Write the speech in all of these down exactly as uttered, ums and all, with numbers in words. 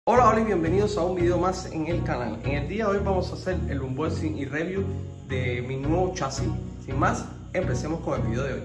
Hola, hola y bienvenidos a un video más en el canal. En el día de hoy vamos a hacer el unboxing y review de mi nuevo chasis. Sin más, empecemos con el video de hoy.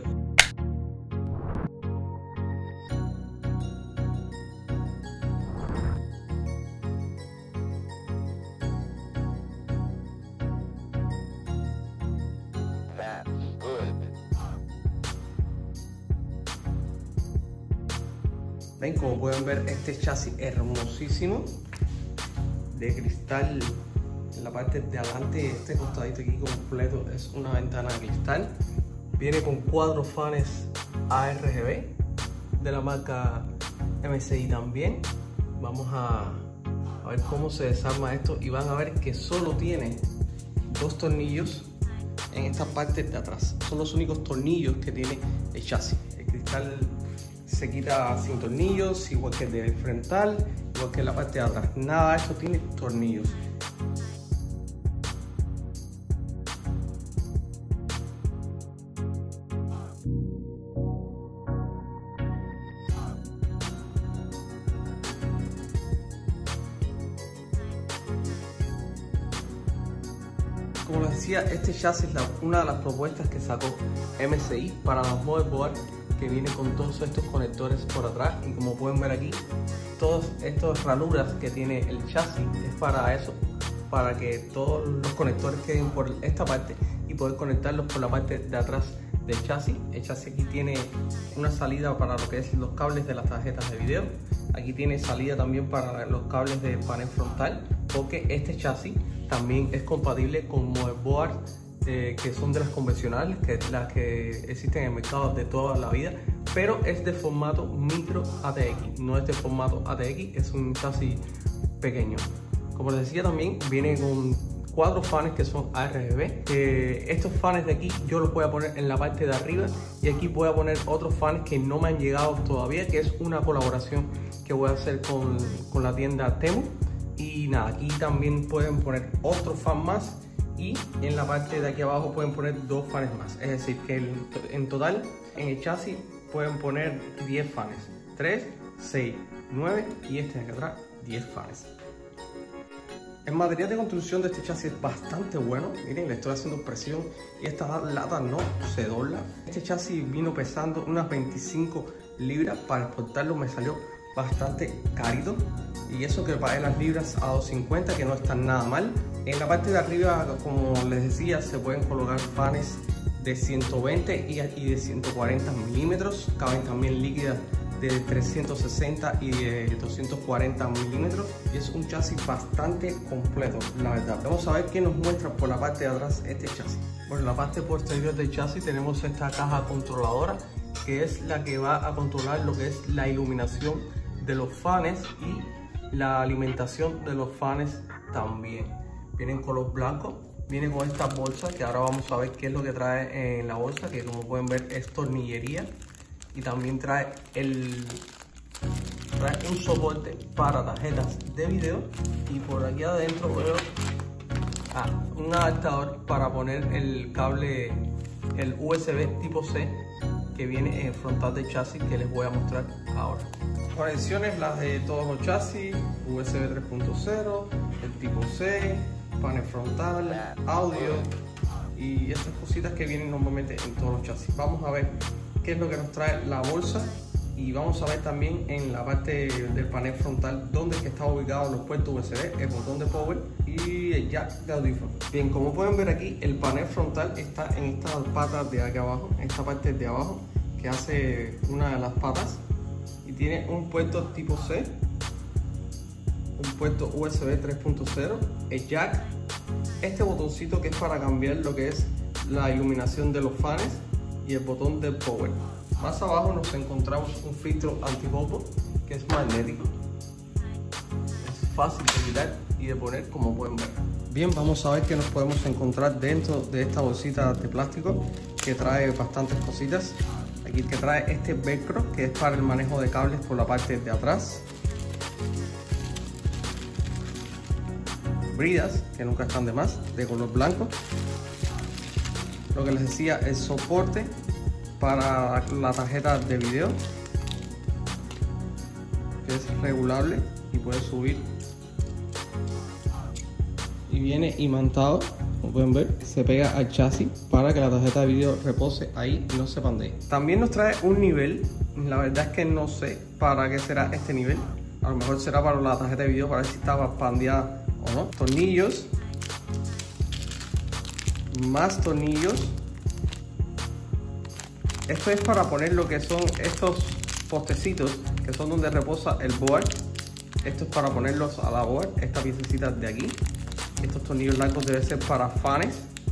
Ven, como pueden ver, este chasis hermosísimo de cristal en la parte de adelante. Este costadito aquí completo es una ventana de cristal. Viene con cuatro fans A R G B de la marca M S I también. Vamos a, a ver cómo se desarma esto y van a ver que solo tiene dos tornillos en esta parte de atrás. Son los únicos tornillos que tiene el chasis. El cristal se quita sin tornillos, igual que el del frontal, igual que la parte de atrás. Nada de esto tiene tornillos. Como les decía, este chasis es la, una de las propuestas que sacó M S I para los motherboard, que viene con todos estos conectores por atrás. Y como pueden ver aquí, todas estas ranuras que tiene el chasis es para eso, para que todos los conectores queden por esta parte y poder conectarlos por la parte de atrás del chasis. El chasis aquí tiene una salida para lo que es los cables de las tarjetas de video. Aquí tiene salida también para los cables de panel frontal, porque este chasis también es compatible con motherboard eh, que son de las convencionales, que las que existen en el mercado de toda la vida, pero es de formato micro A T X, no es de formato A T X, es un chasis pequeño. Como les decía, también viene con cuatro fans que son A R G B. Eh, estos fans de aquí yo los voy a poner en la parte de arriba, y aquí voy a poner otros fans que no me han llegado todavía, que es una colaboración que voy a hacer con, con la tienda Temu. Y nada, aquí también pueden poner otro fan más, y en la parte de aquí abajo pueden poner dos fans más. Es decir, que el, en total en el chasis pueden poner diez fans, tres, seis, nueve y este de acá atrás diez fans. El material de construcción de este chasis es bastante bueno. Miren, le estoy haciendo presión y esta lata no se dobla. Este chasis vino pesando unas veinticinco libras. Para exportarlo me salió bastante carito, y eso que pagué las libras a dos cincuenta, que no están nada mal. En la parte de arriba, como les decía, se pueden colocar fans de ciento veinte y de ciento cuarenta milímetros. Caben también líquidas de trescientos sesenta y de doscientos cuarenta milímetros, y es un chasis bastante completo, la verdad. Vamos a ver qué nos muestra por la parte de atrás este chasis. Por la parte posterior del chasis tenemos esta caja controladora, que es la que va a controlar lo que es la iluminación de los fans y la alimentación de los fans también. Viene en color blanco, viene con esta bolsa, que ahora vamos a ver qué es lo que trae en la bolsa, que como pueden ver es tornillería, y también trae el trae un soporte para tarjetas de video, y por aquí adentro veo ah, un adaptador para poner el cable, el U S B tipo C, que viene en el frontal del chasis, que les voy a mostrar ahora. Conexiones las de todos los chasis: U S B tres punto cero, el tipo C, panel frontal, audio y estas cositas que vienen normalmente en todos los chasis. Vamos a ver qué es lo que nos trae la bolsa, y vamos a ver también en la parte del panel frontal donde que están ubicados los puertos U S B, el botón de power y el jack de audífono. Bien, como pueden ver aquí, el panel frontal está en estas patas de aquí abajo, en esta parte de abajo que hace una de las patas, y tiene un puerto tipo C, un puerto U S B tres punto cero, el jack, este botoncito que es para cambiar lo que es la iluminación de los fans, y el botón del power. Más abajo nos encontramos un filtro antibobo que es magnético, es fácil de quitar y de poner, como pueden ver. Bien, vamos a ver qué nos podemos encontrar dentro de esta bolsita de plástico, que trae bastantes cositas. Aquí que trae este velcro, que es para el manejo de cables por la parte de atrás. Bridas, que nunca están de más, de color blanco. Lo que les decía, el soporte para la tarjeta de video, que es regulable, y puedes subir. Y viene imantado, como pueden ver, se pega al chasis para que la tarjeta de video repose ahí y no se pandee. También nos trae un nivel, la verdad es que no sé para qué será este nivel. A lo mejor será para la tarjeta de video, para ver si estaba pandeada o no. Tornillos, más tornillos. Esto es para poner lo que son estos postecitos, que son donde reposa el board. Esto es para ponerlos a la board, esta piececita de aquí. Estos tornillos largos deben ser para fans.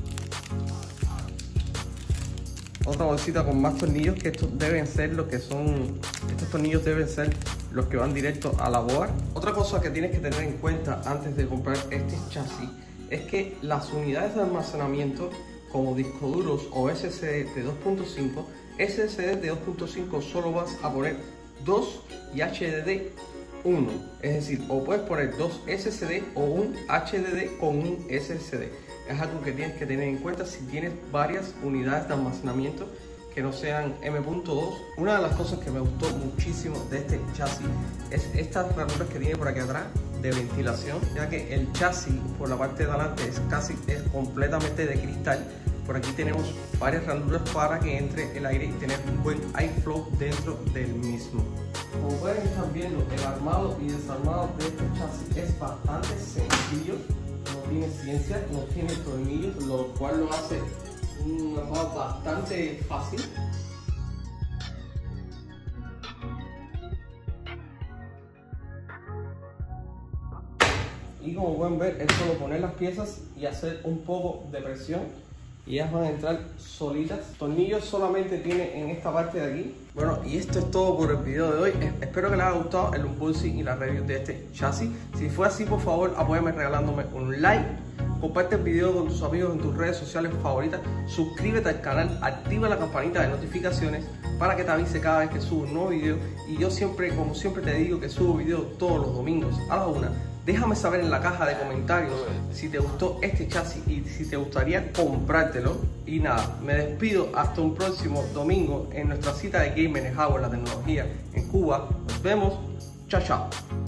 Otra bolsita con más tornillos, que estos deben ser los que son, estos tornillos deben ser los que van directo a la board. Otra cosa que tienes que tener en cuenta antes de comprar este chasis es que las unidades de almacenamiento como discos duros o S S D de dos punto cinco, S S D de dos punto cinco solo vas a poner dos y H D D uno, es decir, o puedes poner dos S S D o un H D D con un S S D. Es algo que tienes que tener en cuenta si tienes varias unidades de almacenamiento que no sean M punto dos. Una de las cosas que me gustó muchísimo de este chasis es estas ranuras que tiene por aquí atrás de ventilación, ya que el chasis por la parte de adelante es casi es completamente de cristal. Por aquí tenemos varias ranuras para que entre el aire y tener un buen airflow dentro del mismo. Como pueden estar viendo, el armado y desarmado de este chasis es bastante sencillo, no tiene ciencia, no tiene tornillos, lo cual lo hace un armado bastante fácil. Y como pueden ver, es solo poner las piezas y hacer un poco de presión y ellas van a entrar solitas. Tornillos solamente tiene en esta parte de aquí. Bueno, y esto es todo por el video de hoy. Espero que les haya gustado el unboxing y la review de este chasis. Si fue así, por favor, apóyame regalándome un like. Comparte el video con tus amigos en tus redes sociales favoritas. Suscríbete al canal, activa la campanita de notificaciones para que te avise cada vez que subo un nuevo video. Y yo siempre, como siempre te digo, que subo video todos los domingos a la una. Déjame saber en la caja de comentarios si te gustó este chasis y si te gustaría comprártelo. Y nada, me despido hasta un próximo domingo en nuestra cita de Gamer Hour, la tecnología en Cuba. Nos vemos. Chao, chao.